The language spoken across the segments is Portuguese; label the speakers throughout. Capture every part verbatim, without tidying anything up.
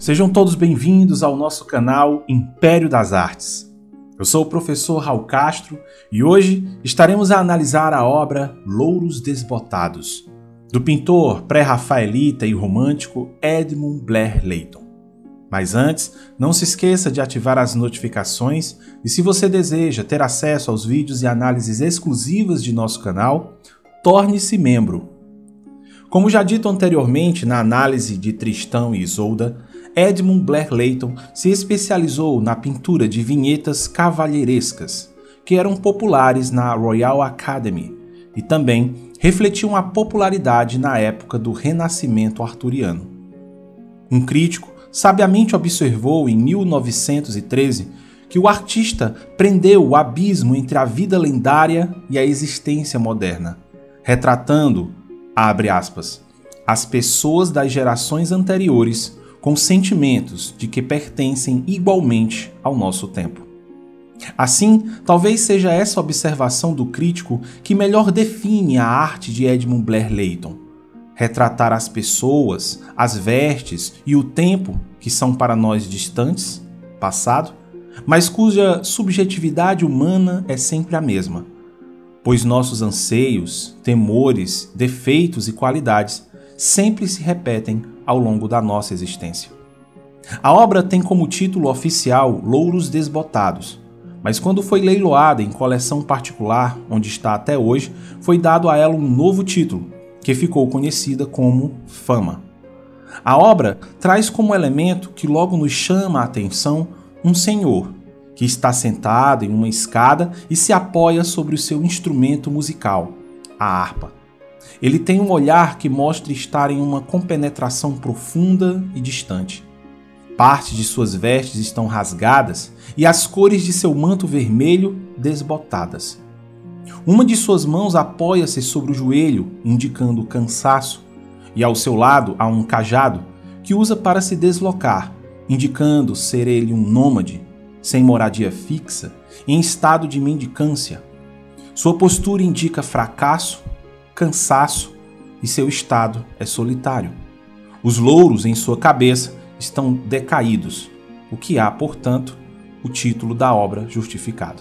Speaker 1: Sejam todos bem-vindos ao nosso canal Império das Artes. Eu sou o professor Raul Castro e hoje estaremos a analisar a obra Louros Desbotados, do pintor pré-rafaelita e romântico Edmund Blair Leighton. Mas antes, não se esqueça de ativar as notificações e se você deseja ter acesso aos vídeos e análises exclusivas de nosso canal, torne-se membro. Como já dito anteriormente na análise de Tristão e Isolda, Edmund Blair Leighton se especializou na pintura de vinhetas cavalheirescas, que eram populares na Royal Academy, e também refletiam a popularidade na época do Renascimento arturiano. Um crítico sabiamente observou em mil novecentos e treze que o artista prendeu o abismo entre a vida lendária e a existência moderna, retratando, abre aspas, as pessoas das gerações anteriores com sentimentos de que pertencem igualmente ao nosso tempo. Assim, talvez seja essa observação do crítico que melhor define a arte de Edmund Blair Leighton: retratar as pessoas, as vestes e o tempo que são para nós distantes, passado, mas cuja subjetividade humana é sempre a mesma, pois nossos anseios, temores, defeitos e qualidades sempre se repetem ao longo da nossa existência. A obra tem como título oficial Louros Desbotados, mas quando foi leiloada em coleção particular, onde está até hoje, foi dado a ela um novo título, que ficou conhecida como Fama. A obra traz como elemento que logo nos chama a atenção um senhor, que está sentado em uma escada e se apoia sobre o seu instrumento musical, a harpa. Ele tem um olhar que mostra estar em uma compenetração profunda e distante. Parte de suas vestes estão rasgadas e as cores de seu manto vermelho desbotadas. Uma de suas mãos apoia-se sobre o joelho, indicando cansaço, e ao seu lado há um cajado que usa para se deslocar, indicando ser ele um nômade, sem moradia fixa, em estado de mendicância. Sua postura indica fracasso, cansaço e seu estado é solitário. Os louros em sua cabeça estão decaídos, o que há, portanto, o título da obra justificado.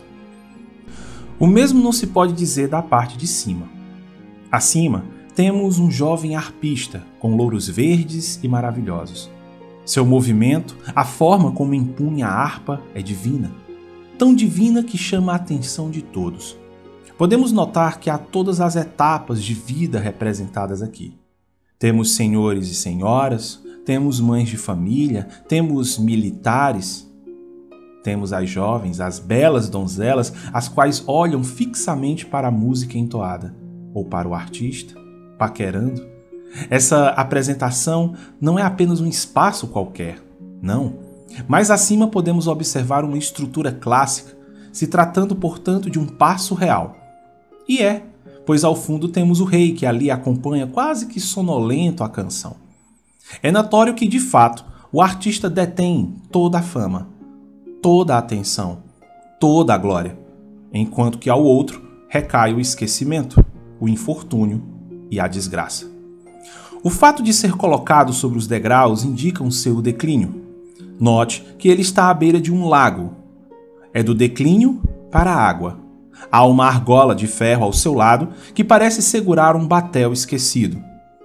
Speaker 1: O mesmo não se pode dizer da parte de cima. Acima, temos um jovem arpista com louros verdes e maravilhosos. Seu movimento, a forma como empunha a harpa é divina, tão divina que chama a atenção de todos. Podemos notar que há todas as etapas de vida representadas aqui. Temos senhores e senhoras, temos mães de família, temos militares, temos as jovens, as belas donzelas, as quais olham fixamente para a música entoada, ou para o artista, paquerando. Essa apresentação não é apenas um espaço qualquer, não. Mais acima podemos observar uma estrutura clássica, se tratando, portanto, de um passo real. E é, pois ao fundo temos o rei que ali acompanha quase que sonolento a canção. É notório que, de fato, o artista detém toda a fama, toda a atenção, toda a glória, enquanto que ao outro recai o esquecimento, o infortúnio e a desgraça. O fato de ser colocado sobre os degraus indica um seu declínio. Note que ele está à beira de um lago. É do declínio para a água. Há uma argola de ferro ao seu lado que parece segurar um batel esquecido.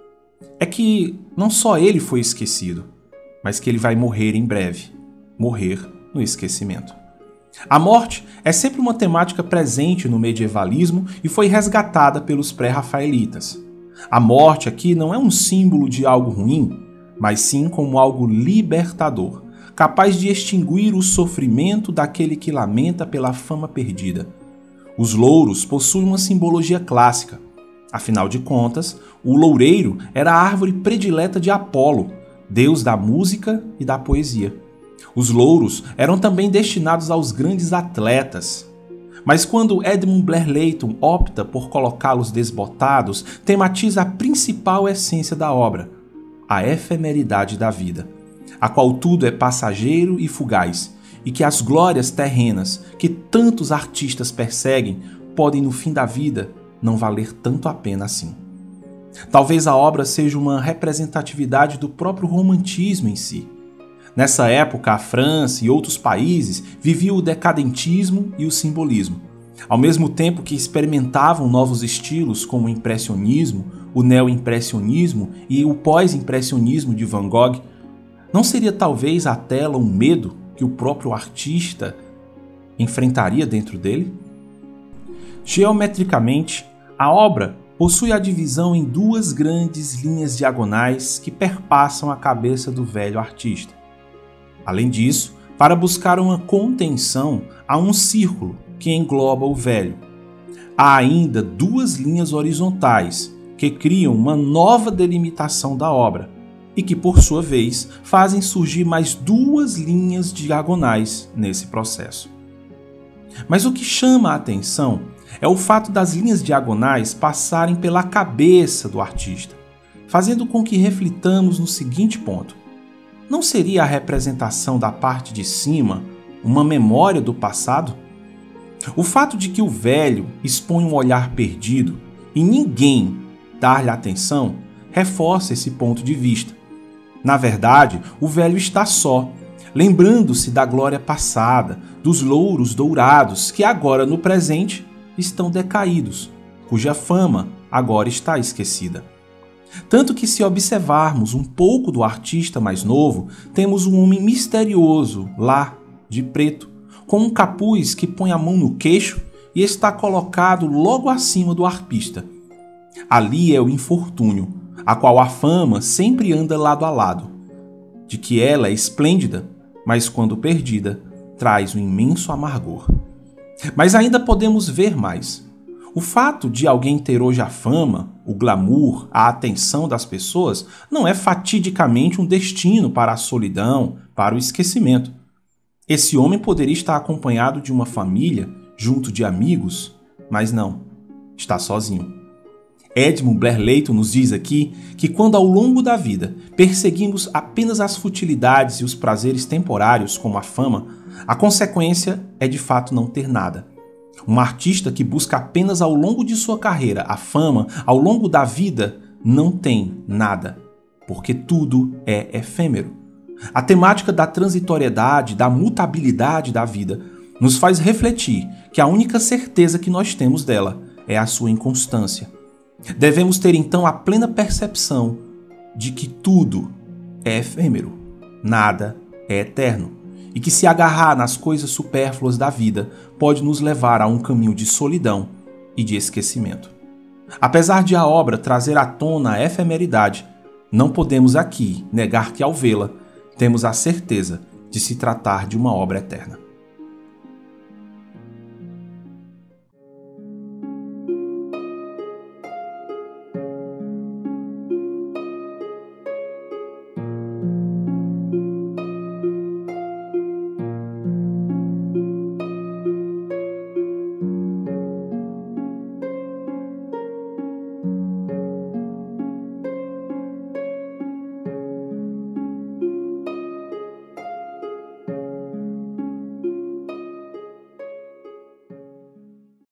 Speaker 1: É que não só ele foi esquecido, mas que ele vai morrer em breve. Morrer no esquecimento. A morte é sempre uma temática presente no medievalismo e foi resgatada pelos pré-rafaelitas. A morte aqui não é um símbolo de algo ruim, mas sim como algo libertador, capaz de extinguir o sofrimento daquele que lamenta pela fama perdida. Os louros possuem uma simbologia clássica. Afinal de contas, o loureiro era a árvore predileta de Apolo, deus da música e da poesia. Os louros eram também destinados aos grandes atletas. Mas quando Edmund Blair Leighton opta por colocá-los desbotados, tematiza a principal essência da obra, a efemeridade da vida, a qual tudo é passageiro e fugaz, e que as glórias terrenas que tantos artistas perseguem podem no fim da vida não valer tanto a pena assim. Talvez a obra seja uma representatividade do próprio romantismo em si. Nessa época, a França e outros países viviam o decadentismo e o simbolismo. Ao mesmo tempo que experimentavam novos estilos como o impressionismo, o neo-impressionismo e o pós-impressionismo de Van Gogh, não seria talvez a tela um medo que o próprio artista enfrentaria dentro dele? Geometricamente, a obra possui a divisão em duas grandes linhas diagonais que perpassam a cabeça do velho artista. Além disso, para buscar uma contenção, há um círculo que engloba o velho. Há ainda duas linhas horizontais que criam uma nova delimitação da obra e que, por sua vez, fazem surgir mais duas linhas diagonais nesse processo. Mas o que chama a atenção é o fato das linhas diagonais passarem pela cabeça do artista, fazendo com que reflitamos no seguinte ponto: não seria a representação da parte de cima uma memória do passado? O fato de que o velho expõe um olhar perdido e ninguém dar-lhe atenção reforça esse ponto de vista. Na verdade, o velho está só, lembrando-se da glória passada, dos louros dourados que agora no presente estão decaídos, cuja fama agora está esquecida. Tanto que, se observarmos um pouco do artista mais novo, temos um homem misterioso lá, de preto, com um capuz que põe a mão no queixo e está colocado logo acima do arpista. Ali é o infortúnio, a qual a fama sempre anda lado a lado, de que ela é esplêndida, mas quando perdida, traz um imenso amargor. Mas ainda podemos ver mais. O fato de alguém ter hoje a fama, o glamour, a atenção das pessoas não é fatidicamente um destino para a solidão, para o esquecimento. Esse homem poderia estar acompanhado de uma família, junto de amigos, mas não, está sozinho. Edmund Blair Layton nos diz aqui que quando ao longo da vida perseguimos apenas as futilidades e os prazeres temporários como a fama, a consequência é de fato não ter nada. Um artista que busca apenas ao longo de sua carreira a fama, ao longo da vida, não tem nada, porque tudo é efêmero. A temática da transitoriedade, da mutabilidade da vida, nos faz refletir que a única certeza que nós temos dela é a sua inconstância. Devemos ter então a plena percepção de que tudo é efêmero, nada é eterno, e que se agarrar nas coisas supérfluas da vida pode nos levar a um caminho de solidão e de esquecimento. Apesar de a obra trazer à tona a efemeridade, não podemos aqui negar que, ao vê-la, temos a certeza de se tratar de uma obra eterna.